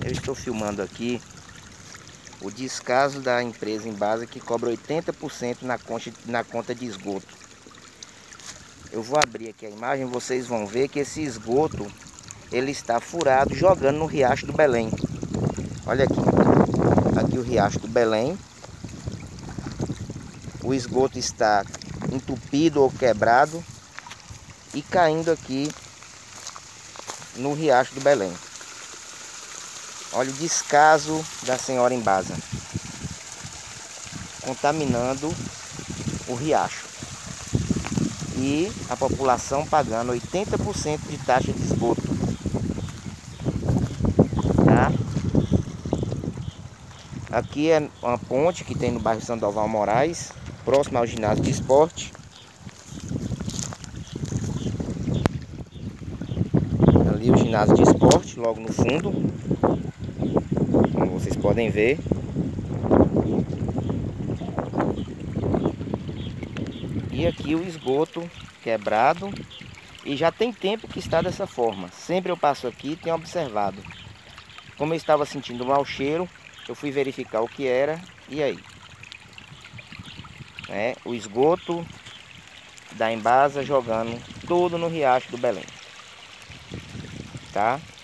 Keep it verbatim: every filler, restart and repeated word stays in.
Eu estou filmando aqui o descaso da empresa Embasa, que cobra oitenta por cento na conta, na conta de esgoto. Eu vou abrir aqui a imagem, vocês vão ver que esse esgoto ele está furado, jogando no Riacho do Belém. Olha aqui, aqui o Riacho do Belém. O esgoto está entupido ou quebrado e caindo aqui no Riacho do Belém. Olha o descaso da senhora Embasa, contaminando o riacho. E a população pagando oitenta por cento de taxa de esgoto. Tá? Aqui é uma ponte que tem no bairro Sandoval Moraes, próximo ao ginásio de esporte. Ali o ginásio de esporte, logo no fundo, como vocês podem ver. E aqui o esgoto quebrado, e já tem tempo que está dessa forma. Sempre eu passo aqui e tenho observado. Como eu estava sentindo mau cheiro, eu fui verificar o que era, e aí? É, o esgoto da Embasa jogando todo no Riacho do Belém. Tá?